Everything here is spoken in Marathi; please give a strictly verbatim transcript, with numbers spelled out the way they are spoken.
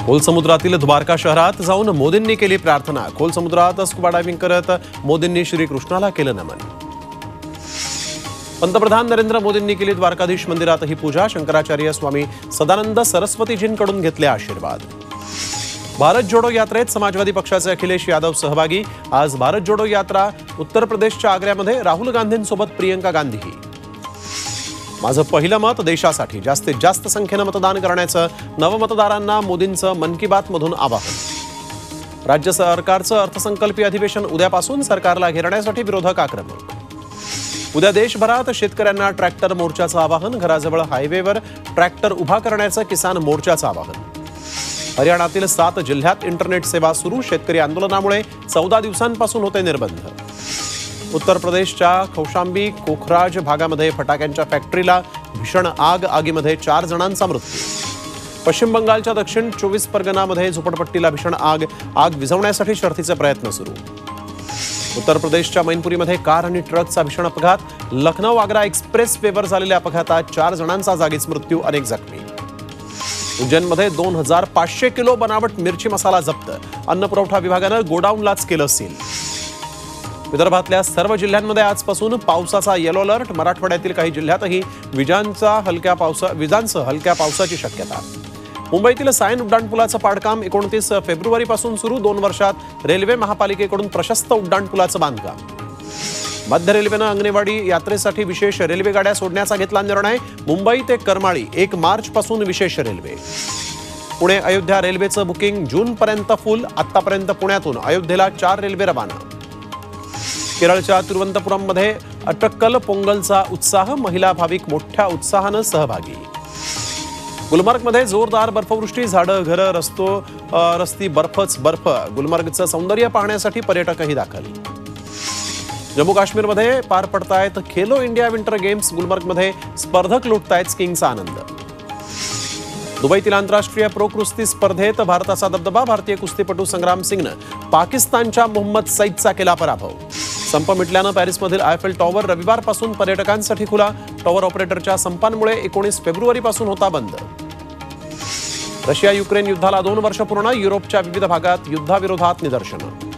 खोल समुद्रातील द्वारका शहरात जाऊन मोदींनी केली प्रार्थना। खोल समुद्रात स्कुबा डायव्हिंग करत मोदींनी श्रीकृष्णाला केलं नमन। पंतप्रधान नरेंद्र मोदींनी केली द्वारकाधीश मंदिरातही पूजा। शंकराचार्य स्वामी सदानंद सरस्वतीजींकडून घेतले आशीर्वाद। भारत जोडो यात्रेत समाजवादी पक्षाचे अखिलेश यादव सहभागी। आज भारत जोडो यात्रा उत्तर प्रदेशच्या आग्र्यामध्ये। राहुल गांधींसोबत प्रियंका गांधीही। माझं पहिलं मत देशासाठी, जास्तीत जास्त संख्येने मतदान करण्याचं नवमतदारांना मोदींचं मन की बात मधून आवाहन। राज्य सरकारचं अर्थसंकल्पीय अधिवेशन उद्यापासून, सरकारला घेरण्यासाठी विरोधक आक्रमक। उद्या देशभरात शेतकऱ्यांना ट्रॅक्टर मोर्चाचं आवाहन। घराजवळ हायवेवर ट्रॅक्टर उभा करण्याचं किसान मोर्चाचं आवाहन। हरियाणातील सात जिल्ह्यात इंटरनेट सेवा सुरू। शेतकरी आंदोलनामुळे चौदा दिवसांपासून होते निर्बंध। उत्तर प्रदेशच्या कौशांबी कोखराज भागामध्ये फटाक्यांच्या फॅक्टरीला भीषण आग। आगीमध्ये चार जणांचा मृत्यू। पश्चिम बंगालच्या दक्षिण चोवीस परगणामध्ये झोपडपट्टीला भीषण आग। आग विझवण्यासाठी शर्थीचे प्रयत्न सुरू। उत्तर प्रदेशच्या मैनपुरीमध्ये कार आणि ट्रकचा भीषण अपघात। लखनौ आग्रा एक्सप्रेस वेवर झालेल्या अपघातात चार जणांचा जागीच मृत्यू, अनेक जखमी। उज्जैनमध्ये दोन हजार पाचशे किलो बनावट मिरची मसाला जप्त। अन्न पुरवठा विभागानं गोडाऊनलाच केलं सील। विदर्भातल्या सर्व जिल्ह्यांमध्ये आजपासून पावसाचा येलो अलर्ट। मराठवाड्यातील काही जिल्ह्यातही विजांचा हलक्या पावसा विजांसह हलक्या पावसाची शक्यता। मुंबईतील सायन उड्डाणपुलाचं पाडकाम एकोणतीस फेब्रुवारीपासून सुरू। दोन वर्षात रेल्वे महापालिकेकडून प्रशस्त उड्डाणपुलाचं बांधकाम। मध्य रेल्वेनं अंगणेवाडी यात्रेसाठी विशेष रेल्वे गाड्या सोडण्याचा घेतला निर्णय। मुंबई ते करमाळी एक मार्च पासून विशेष रेल्वे। पुणे अयोध्या रेल्वेचं बुकिंग जूनपर्यंत फुल। आतापर्यंत पुण्यातून अयोध्येला चार रेल्वे रवाना। केरळच्या तिरुवनंतपुरममध्ये अटक्कल पोंगलचा उत्साह। महिला भाविक मोठ्या उत्साहानं सहभागी। गुलमर्गमध्ये जोरदार बर्फवृष्टी। झाडं, घरं, रस्तो रस्ती बर्फच बर्फ। गुलमर्गचं सौंदर्य पाहण्यासाठी पर्यटकही दाखल। जम्मू काश्मीरमध्ये पार पडतायत खेलो इंडिया विंटर गेम्स। गुलमर्गमध्ये स्पर्धक लुटतायत स्कीइंगचा आनंद। दुबईतील आंतरराष्ट्रीय प्रो कुस्ती स्पर्धेत भारताचा दबदबा। भारतीय कुस्तीपटू संग्राम सिंगनं पाकिस्तानच्या मोहम्मद सईदचा केला पराभव। संप मिटल्यानं पॅरिसमधील आयफेल टॉवर रविवारपासून पर्यटकांसाठी खुला। टॉवर ऑपरेटरच्या संपांमुळे एकोणीस फेब्रुवारीपासून होता बंद। रशिया युक्रेन युद्धाला दोन वर्ष पूर्ण। युरोपच्या विविध भागात युद्धाविरोधात निदर्शनं।